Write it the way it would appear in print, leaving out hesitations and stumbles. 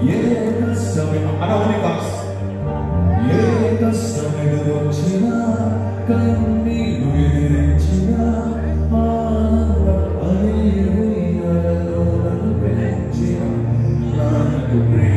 ఏ కష్టమే అన్న only cos A కష్టమే వచ్చినా కన్నీరు ఎదిరించినా ఆనందం అనే ఉయ్యాలలో నన్ను పెంచిన నాకు